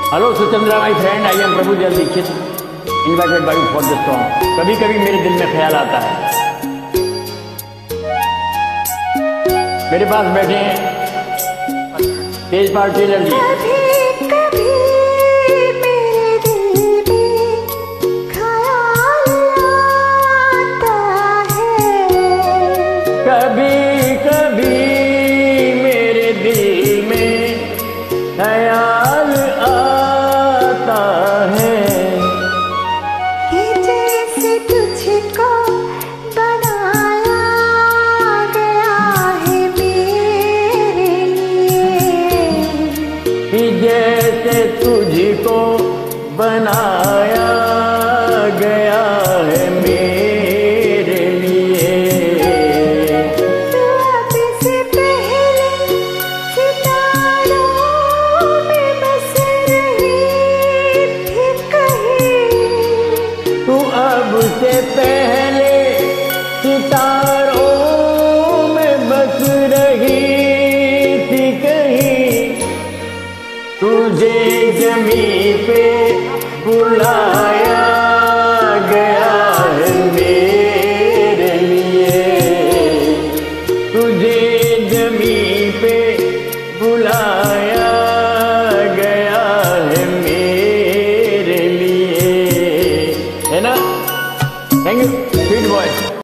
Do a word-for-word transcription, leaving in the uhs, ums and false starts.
Hello Suchandra my friend, I am Prabhu Dayal Dixit, invited by you for the song कभी कभी मेरे दिल में ख्याल आता है। मेरे पास बैठे हैं तेजपाल टेलर जी। कभी कभी मेरे दिल में ख्याल आता है, कभी कभी मेरे दिल में ख्याल आता है कि जैसे तुझको बनाया गया है मेरे लिए, कि जैसे तुझको बनाया